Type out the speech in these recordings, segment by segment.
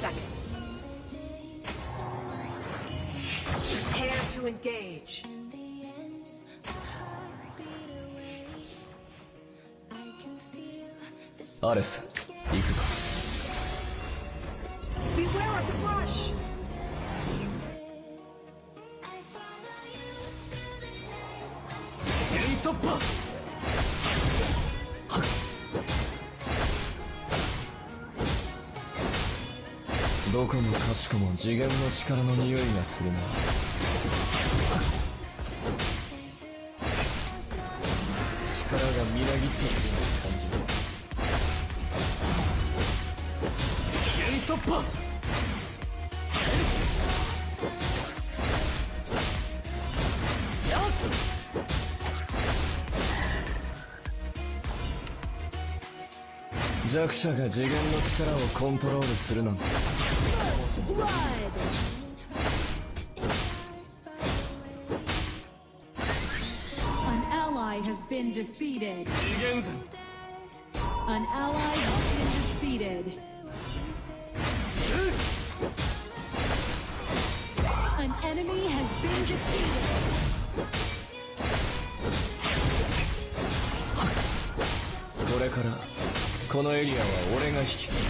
seconds. Prepare to engage. アレス、行くぞ。 Beware of the rush. ゲイン突破。どこもかしこも次元の力の匂いがするな。力がみなぎっているような感じだ。ゲイン突破。弱者が次元の力をコントロールするなんて。 An ally has been defeated. 次元斬。 An ally has been defeated. An enemy has been defeated. これからこのエリアは俺が引き継ぐ。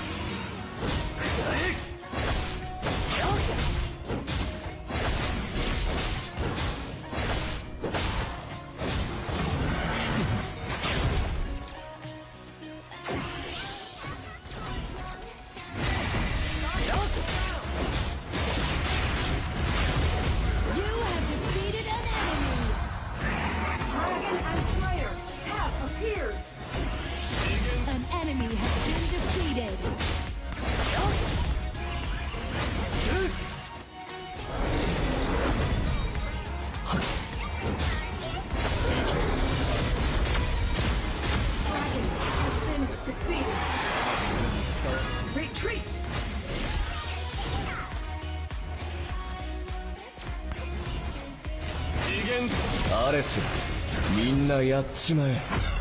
アレス、みんなやっちまえ。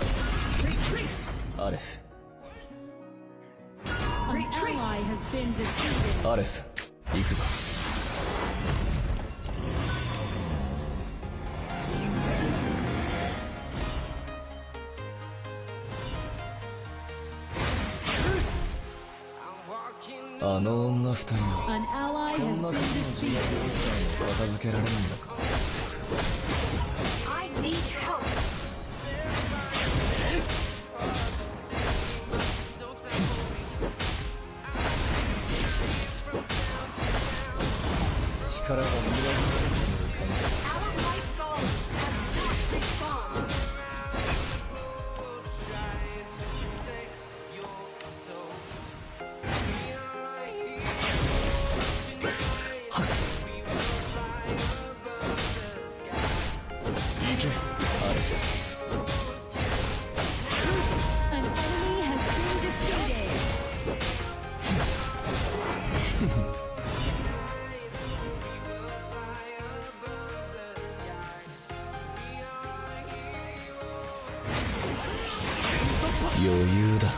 アレス。アレス、行くぞ。あの女二人にこんな時の自由を片付けられるんだか。力が見られる感じ。行け、アレス。余裕だ。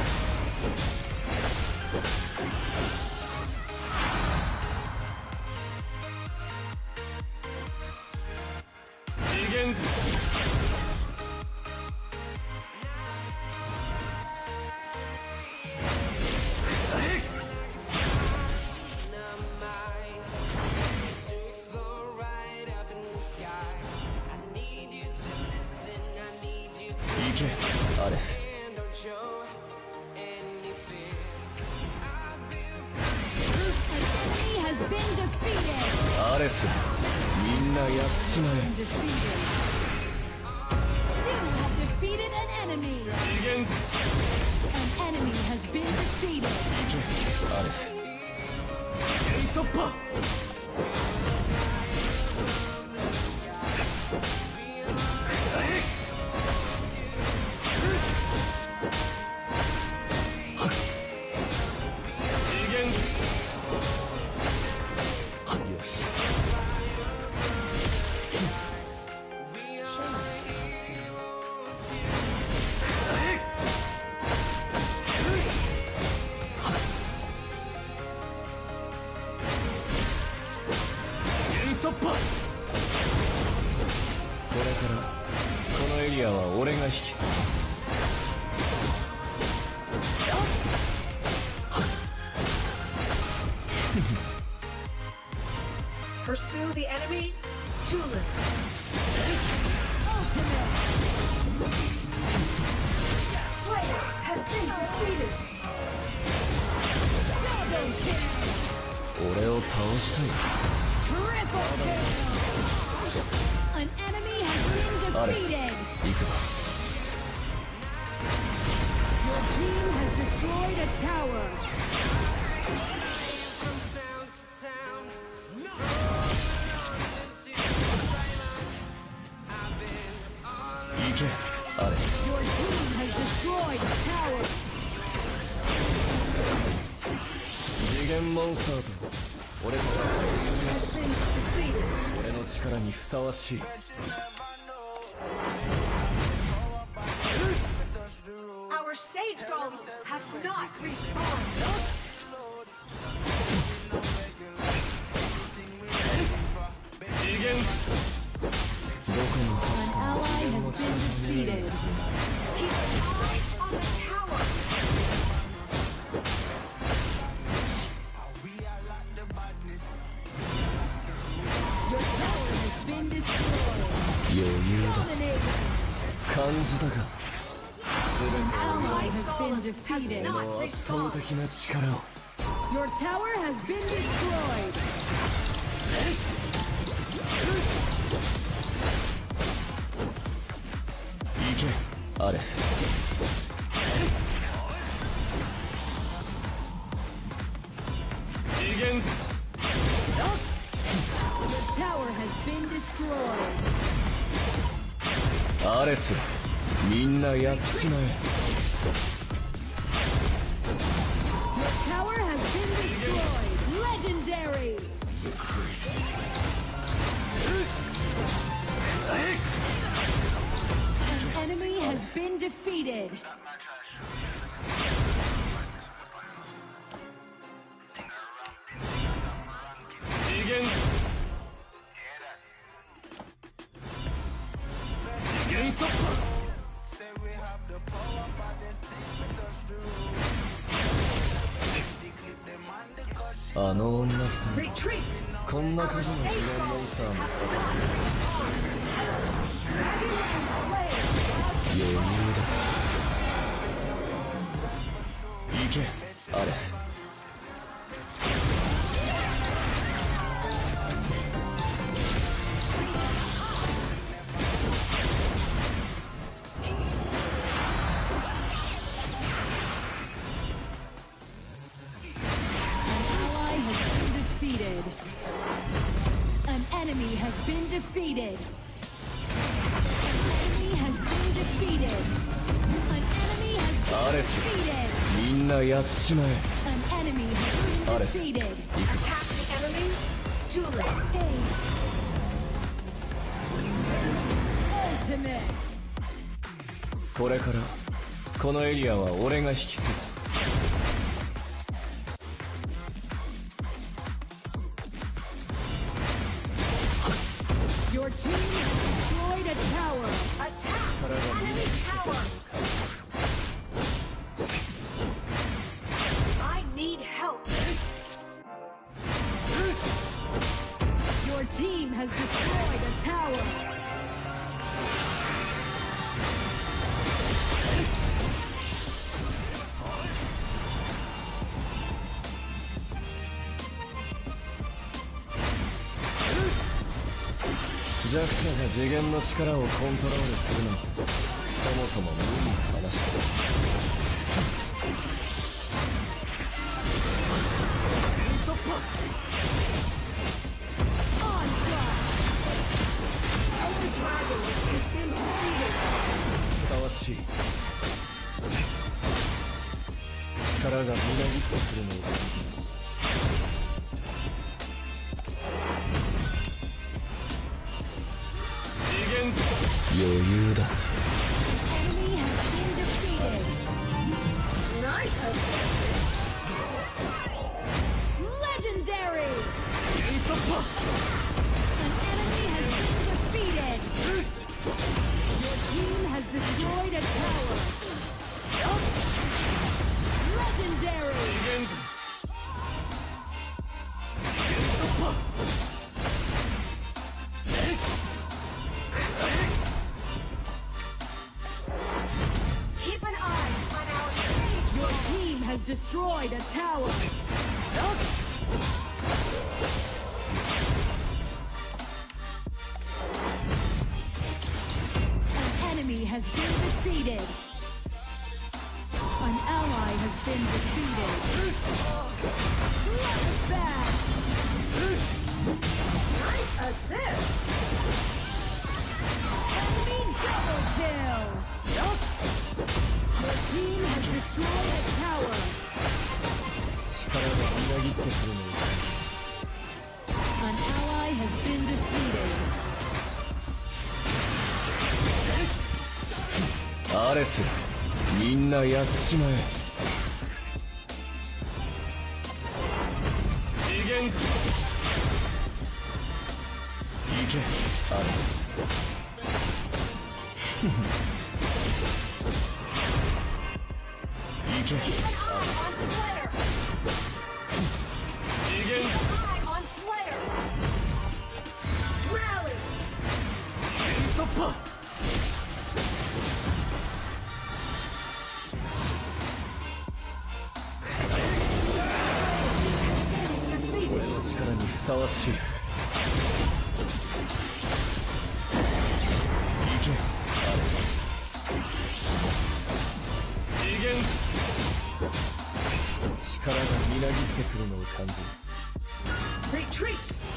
次元斬。行け、アレス。アレス、みんなやっちまえ。次元斬。アレス、ゲイン突破。 リアは俺が引き継ぐ。 Pursue the enemy. Tulip. Slayer has been defeated. 俺を倒したい。 Triple kill. An enemy has been アレス、 defeated. 行くぞ。 Your team has destroyed a tower. 行け、アレス。 Your team has destroyed a tower. 次元モンスターと俺と Has been defeated. 俺の力にふさわしい。 Our Sage Golem has not respawned. 次元どこの An ally has been defeated. Keep an eye on the tower. Your tower has been destroyed. 余裕だ。 Dominated. 感じたか。 Ally has been Has defeated. not この圧倒 respawned. 的な力を。 Your tower has been destroyed. 行け、アレス。次元 Your tower has been destroyed. アレス、みんなやっちまえ。 Your tower has been destroyed. Legendary. An enemy has been defeated. 次元次元突破。 あの女二人 Retreat. こんな Our 数の Sage 次元モン Golem スターも has not respawned. Dragon and Slayer. 余裕だ。行け、アレス。 Ally has been defeated. An enemy has been defeated. An enemy has been defeated. An enemy has ア been レス、 defeated. みんなやっちまえ。 An enemy has been アレス、 defeated. 行くぞ。 Attack the enemy. Tulip. Ace. Ultimate. これからこのエリアは俺が引き継ぐ。 Your team has destroyed a tower. Attack enemy tower. I need help. Your team has destroyed a tower. 弱者が次元の力をコントロールするなんてそもそも無理な話だ。突破。 Our dragon has been defeated. ふさわしい。力がみなぎってくるのを感じる。 余裕だ。 Enemy has been defeated. Nice assist. Legendary. 突破。 An enemy has been defeated. Your team destroyed a tower. An enemy has been defeated. An ally has been defeated. Bloodbath. Nice assist. Enemy double kill. Your team has destroyed a tower. 力がみなぎってくるの An ally has been defeated. アレスみんなやっちまえ次元いけアレスいけ On Slayer. 次元 On Slayer. Rally. 突破俺の力にふさわしいいけアレス次元力がみなぎってくるのを感じる Retreat.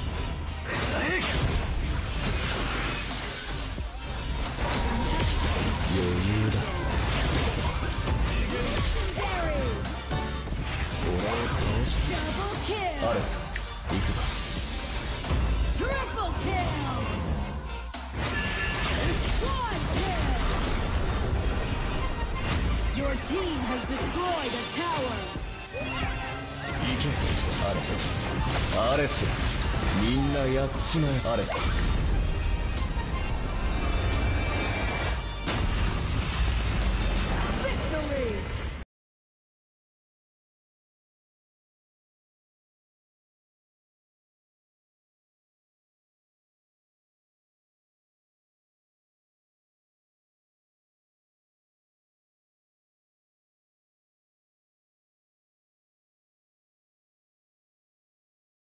余裕だ Parry. 俺を倒し Double kill. アレス行くぞ Triple kill. Quad kill. Your team has destroyed a tower. 行けアレスアレスみんなやっちまえアレス